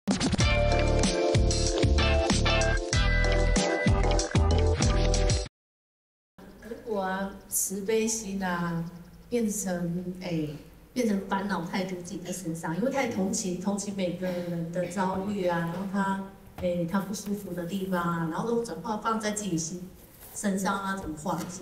如果慈悲心变成烦恼太多自己的身上，因为太同情每个人的遭遇然后他不舒服的地方然后都转化放在自己身上怎么化解？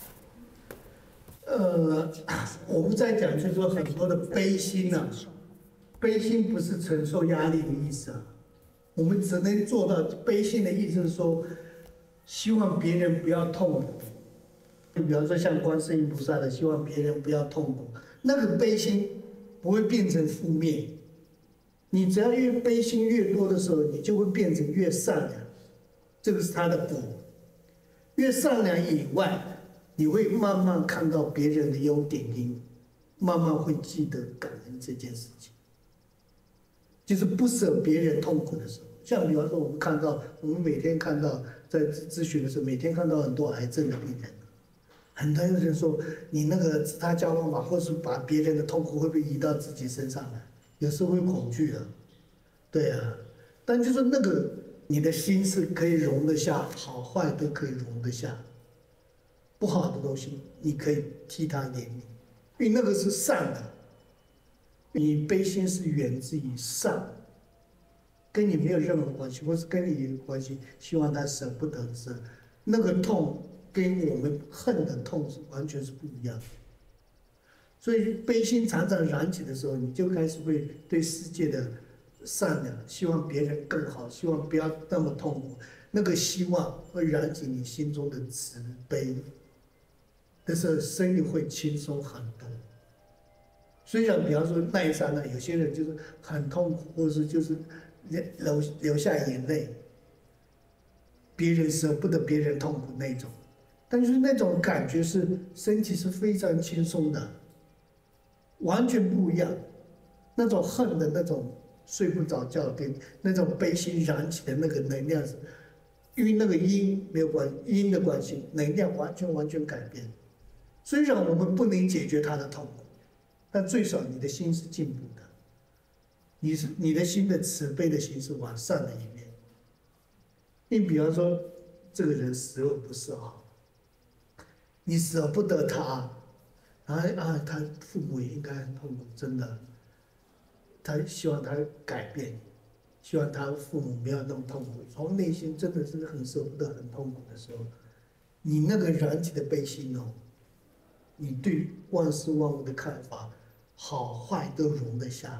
我们在讲就是说很多的悲心悲心不是承受压力的意思我们只能做到悲心的意思是说，希望别人不要痛苦。就比方说像观世音菩萨的，希望别人不要痛苦，那个悲心不会变成负面。你只要越悲心越多的时候，你就会变成越善良，这个是他的果。越善良以外，你会慢慢看到别人的优点因，慢慢会记得感恩这件事情。就是不舍别人痛苦的时候，像比方说我们每天看到在咨询的时候，每天看到很多癌症的病人。很多人说你那个他教方法，或是把别人的痛苦会不会移到自己身上来？有时候会恐惧的，对啊。但就是那个你的心是可以容得下，好坏都可以容得下。不好的东西你可以替他怜悯，因为那个是善的。你悲心是源自于善，跟你没有任何关系，或是跟你有关系，希望他舍不得的事，那个痛。跟我们恨的痛是完全是不一样的，所以悲心常常燃起的时候，你就开始会对世界的善良，希望别人更好，希望不要那么痛苦，那个希望会燃起你心中的慈悲，那时候生命会轻松很多。虽然比方说那一刹那，有些人就是很痛苦，或者是就是流下眼泪，别人舍不得别人痛苦那种。但是那种感觉是身体是非常轻松的，完全不一样。那种恨的那种睡不着觉，跟那种悲心燃起的那个能量是，因为那个因没有因的关系，能量完全改变。虽然我们不能解决他的痛苦，但最少你的心是进步的，你的心的慈悲的心是往善的一面。你比方说这个人十恶不赦你舍不得他，他父母也应该很痛苦，真的。他希望他改变，希望他父母不要那么痛苦。从内心真的是很舍不得、很痛苦的时候，你那个燃起的悲心你对万事万物的看法，好坏都容得下。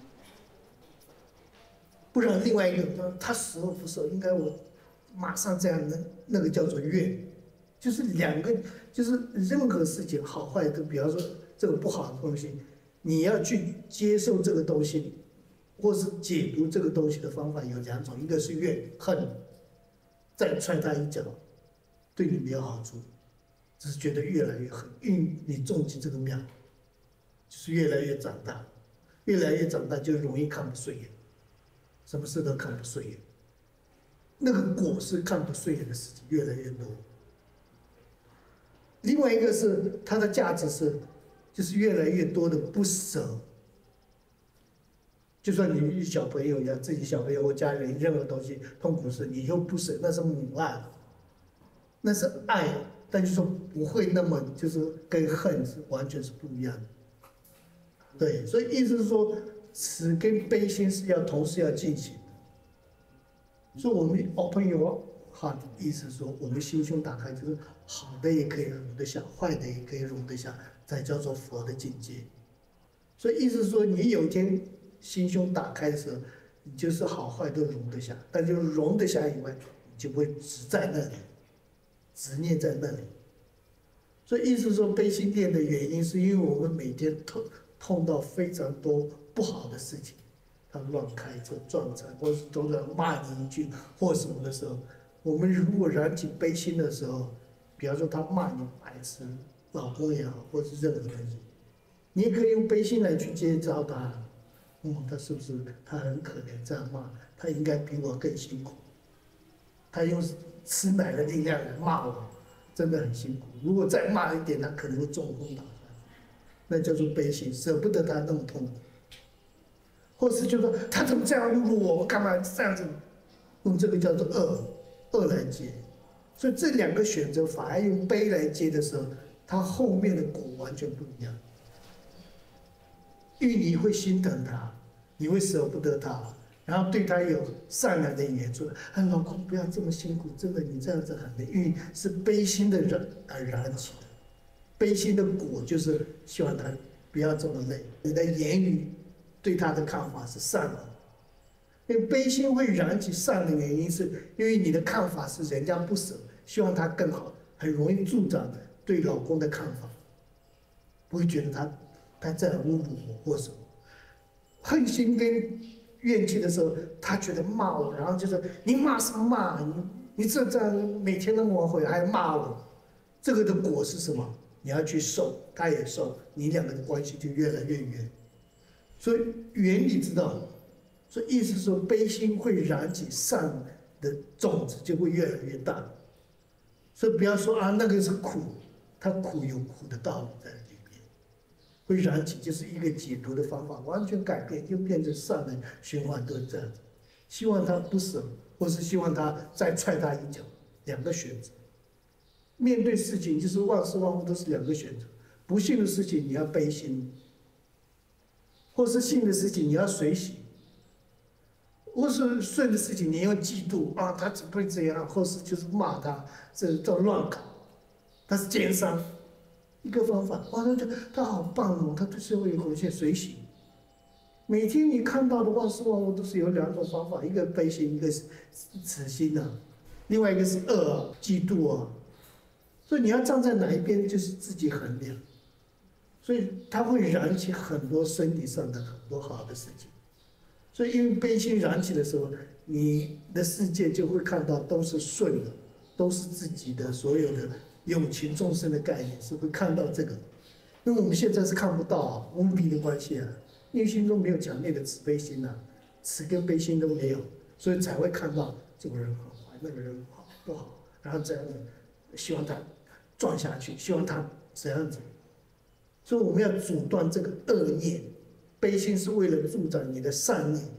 不然另外一个他十恶不赦，应该我马上这样，那个叫做怨。就是两个，就是任何事情好坏都，比方说这个不好的东西，你要去接受这个东西，或是解读这个东西的方法有两种，一个是怨恨，再踹他一脚，对你没有好处，只是觉得越来越恨，因为你种进这个苗，就是越来越长大，越来越长大就容易看不顺眼，什么事都看不顺眼，那个果是看不顺眼的事情越来越多。另外一个是它的价值是，就是越来越多的不舍。就算你小朋友一样，自己小朋友或家人任何东西痛苦时，你又不舍，那是母爱，那是爱，但就是说不会那么就是跟恨是完全是不一样的。对，所以意思是说，慈跟悲心是要同时要进行的。所以我们 open your heart 意思说，我们心胸打开，就是好的也可以容得下，坏的也可以容得下，才叫做佛的境界。所以意思是说，你有一天心胸打开的时候，你就是好坏都容得下，但就是容得下以外，你就不会执在那里，执念在那里。所以意思是说，悲心念的原因，是因为我们每天碰到非常多不好的事情，他乱开车、撞车，或是突然骂你一句或什么的时候，我们如果燃起悲心的时候，比方说他骂你白痴，老公也好，或是任何东西，你也可以用悲心来去接招他。他是不是他很可怜这样骂，他应该比我更辛苦，他用吃奶的力量来骂我，真的很辛苦。如果再骂一点，他可能会中风倒下去，那叫做悲心，舍不得他那么痛苦。 或是就说他怎么这样侮辱我，干嘛这样子，用这个叫做恶来接。所以这两个选择反而用悲来接的时候，它后面的果完全不一样。因为你会心疼他，你会舍不得他，然后对他有善良的语言说：“哎，老公不要这么辛苦，真的你这样子很累。”因为是悲心的人而燃起的，悲心的果就是希望他不要这么累。你的言语对他的看法是善的，因为悲心会燃起善的原因，是因为你的看法是人家不舍，希望他更好，很容易助长对老公的看法，不会觉得他在侮辱我或什么。恨心跟怨气的时候，他觉得骂我，然后就说你骂什么骂？你这样每天那么回还骂我，这个的果是什么？你要去受，他也受，你两个的关系就越来越远。所以原理知道，所以意思说悲心会燃起善的种子，就会越来越大。所以不要说啊那个是苦，它苦有苦的道理在里面，会燃起就是一个解读的方法，完全改变，就变成善的循环，都是这样子。希望他不舍，或是希望他再踹他一脚，两个选择。面对事情就是万事万物都是两个选择，不幸的事情你要悲心，或是幸的事情你要随喜，或是顺的事情你要嫉妒啊，他怎么会这样，或是就是骂他，这叫乱搞，他是奸商。一个方法，哇，他好棒哦，他对社会有贡献，随喜。每天你看到的万事万物都是有两种方法，一个悲心，一个是慈心啊，另外一个是恶啊，嫉妒啊。所以你要站在哪一边，就是自己衡量。所以它会燃起很多身体上的很多好的事情。所以因为悲心燃起的时候，你的世界就会看到都是顺的，都是自己的所有的有情众生的概念，是会看到这个。因为我们现在是看不到啊，无比的关系啊，因为心中没有强烈的慈悲心啊，慈跟悲心都没有，所以才会看到这个人很坏，那个人好不好，然后这样子希望他撞下去，希望他怎样子。所以我们要阻断这个恶念，悲心是为了助长你的善念，